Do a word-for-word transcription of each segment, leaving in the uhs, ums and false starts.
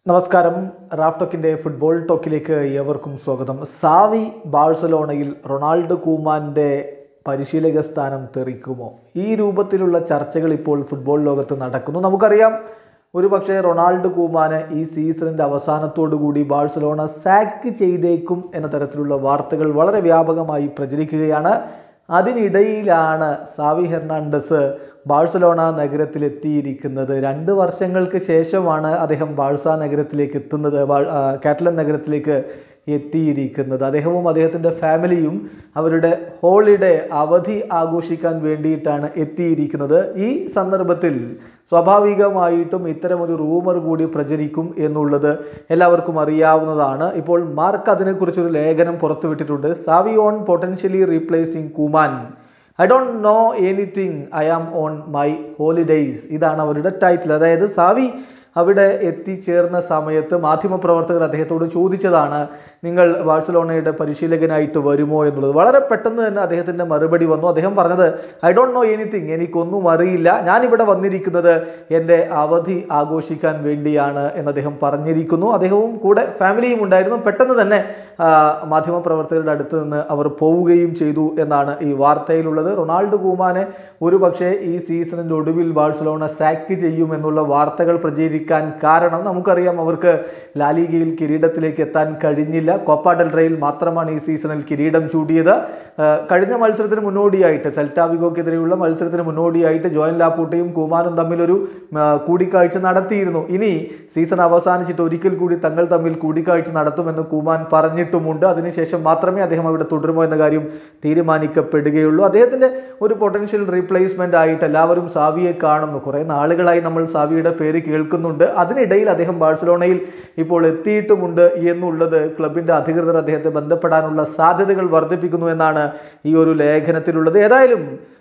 നമസ്കാരം. Raf ടോക്കിൻ്റെ football ടോക്കിലേക്ക് ഏവർക്കും സ്വാഗതം. സാവി ബാഴ്സലോണയിൽ റൊണാൾഡോ കൂമാൻ്റെ പരിശീലക സ്ഥാനം തെറിക്കുമോ? ഈ രൂപത്തിലുള്ള ചർച്ചകൾ ഇപ്പോൾ ഫുട്ബോൾ ലോകത്ത് നടക്കുന്നു. നമുക്കറിയാം, ഒരു പക്ഷേ റൊണാൾഡോ കൂമാനെ ഈ സീസണിൻ്റെ അവസാനത്തോടു കൂടി ബാഴ്സലോണ സാക്ക് ചെയ്തേക്കും എന്ന തരത്തിലുള്ള വാർത്തകൾ വളരെ വ്യാപകമായി പ്രചരിക്കുകയാണ്. അതിനിടയിലാണ് സാവി ഹെർണാണ്ടസ് ബാഴ്സലോണ നഗരത്തിലെത്തിയിരിക്കുന്നത്. രണ്ട് വർഷങ്ങൾക്ക് ശേഷമാണ് അദ്ദേഹം ബാഴ്സ നഗരത്തിലേക്ക് എത്തുന്നത്, കാറ്റലൻ നഗരത്തിലേക്ക് എത്തിയിരിക്കുന്നത്. അദ്ദേഹവും അദ്ദേഹത്തിൻ്റെ ഫാമിലിയും അവരുടെ ഹോളിഡേ അവധി ആഘോഷിക്കാൻ വേണ്ടിയിട്ടാണ് എത്തിയിരിക്കുന്നത്. ഈ സന്ദർഭത്തിൽ സ്വാഭാവികമായിട്ടും ഇത്തരമൊരു റൂമർ കൂടി പ്രചരിക്കും എന്നുള്ളത് എല്ലാവർക്കും അറിയാവുന്നതാണ്. ഇപ്പോൾ മാർക്ക് അതിനെക്കുറിച്ചൊരു ലേഖനം പുറത്തുവിട്ടിട്ടുണ്ട്. Xavi on potentially replacing Koeman, I don't know anything, I am on my holidays. ഇതാണ് അവരുടെ ടൈറ്റിൽ. അതായത് സാവി അവിടെ എത്തിച്ചേർന്ന സമയത്ത് മാധ്യമപ്രവർത്തകർ അദ്ദേഹത്തോട് ചോദിച്ചതാണ്, നിങ്ങൾ ബാഴ്സലോണയുടെ പരിശീലകനായിട്ട് വരുമോ എന്നുള്ളത്. വളരെ പെട്ടെന്ന് തന്നെ അദ്ദേഹത്തിൻ്റെ മറുപടി വന്നു. അദ്ദേഹം പറഞ്ഞത്, ഐ ഡോണ്ട് നോ എനിത്തിങ്, എനിക്കൊന്നും അറിയില്ല, ഞാനിവിടെ വന്നിരിക്കുന്നത് എൻ്റെ അവധി ആഘോഷിക്കാൻ വേണ്ടിയാണ് എന്ന് അദ്ദേഹം പറഞ്ഞിരിക്കുന്നു. അദ്ദേഹവും കൂടെ ഫാമിലിയും ഉണ്ടായിരുന്നു. പെട്ടെന്ന് തന്നെ മാധ്യമപ്രവർത്തകരുടെ അടുത്ത് നിന്ന് അവർ പോവുകയും ചെയ്തു എന്നാണ് ഈ വാർത്തയിലുള്ളത്. റൊണാൾഡോ കൂമാനെ ഒരു പക്ഷേ ഈ സീസണിൻ്റെ ഒടുവിൽ ബാഴ്സലോണ സാക്ക് ചെയ്യുമെന്നുള്ള വാർത്തകൾ പ്രചരിക്കാൻ കാരണം നമുക്കറിയാം, അവർക്ക് ലാലിഗയിൽ കിരീടത്തിലേക്ക് എത്താൻ കഴിഞ്ഞില്ല. കോപ്പ ഡെൽ റേയിൽ മാത്രമാണ് ഈ സീസണിൽ കിരീടം ചൂടിയത്. കഴിഞ്ഞ മത്സരത്തിന് മുന്നോടിയായിട്ട്, സെൽറ്റാ വിഗോക്കെതിരെയുള്ള മത്സരത്തിന് മുന്നോടിയായിട്ട് ജോയൻ ലാപ്പൂട്ടയും കൂമാനും തമ്മിലൊരു കൂടിക്കാഴ്ച നടത്തിയിരുന്നു. ഇനി സീസൺ അവസാനിച്ചിട്ട് ഒരിക്കൽ കൂടി തങ്ങൾ തമ്മിൽ കൂടിക്കാഴ്ച നടത്തുമെന്ന് കൂമാൻ പറഞ്ഞിട്ടുമുണ്ട്. അതിനുശേഷം മാത്രമേ അദ്ദേഹം അവിടെ തുടരുമോ എന്ന കാര്യം തീരുമാനിക്കപ്പെടുകയുള്ളൂ. അദ്ദേഹത്തിൻ്റെ ഒരു പൊട്ടൻഷ്യൽ റീപ്ലേസ്മെൻ്റ് ആയിട്ട് എല്ലാവരും സാവിയെ കാണുന്നു. കുറേ നാളുകളായി നമ്മൾ സാവിയുടെ പേര് കേൾക്കുന്നുണ്ട്. അതിനിടയിൽ അദ്ദേഹം ബാഴ്സലോണയിൽ ഇപ്പോൾ എത്തിയിട്ടുമുണ്ട് എന്നുള്ളത് ക്ലബിൻ്റെ അധികൃതർ അദ്ദേഹത്തെ ബന്ധപ്പെടാനുള്ള സാധ്യതകൾ വർദ്ധിപ്പിക്കുന്നു എന്നാണ് ഈ ഒരു ലേഖനത്തിലുള്ളത്. ഏതായാലും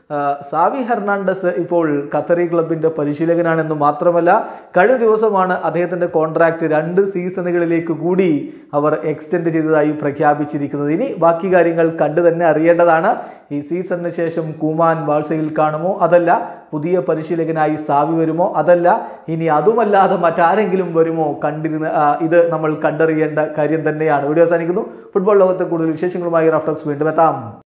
സാവി ഹെർണാണ്ടസ് ഇപ്പോൾ ഖത്തറി ക്ലബിൻ്റെ പരിശീലകനാണെന്ന് മാത്രമല്ല, കഴിഞ്ഞ ദിവസമാണ് അദ്ദേഹത്തിൻ്റെ കോൺട്രാക്റ്റ് രണ്ട് സീസണുകളിലേക്ക് കൂടി അവർ എക്സ്റ്റെൻഡ് ചെയ്തതായി പ്രഖ്യാപിച്ചിരിക്കുന്നത്. ഇനി ബാക്കി കാര്യങ്ങൾ കണ്ടു തന്നെ അറിയേണ്ടതാണ്. ഈ സീസണിന് ശേഷം കൂമാൻ ബാഴ്സയിൽ കാണുമോ, അതല്ല പുതിയ പരിശീലകനായി സാവി വരുമോ, അതല്ല ഇനി അതുമല്ലാതെ മറ്റാരെങ്കിലും വരുമോ, കണ്ടിരുന്ന ഇത് നമ്മൾ കണ്ടറിയേണ്ട കാര്യം തന്നെയാണ്. വീഡിയോ അവസാനിക്കുന്നു. ഫുട്ബോൾ ലോകത്തെ കൂടുതൽ വിശേഷങ്ങളുമായി റാഫ് ടോക്സ് വീണ്ടും എത്താം.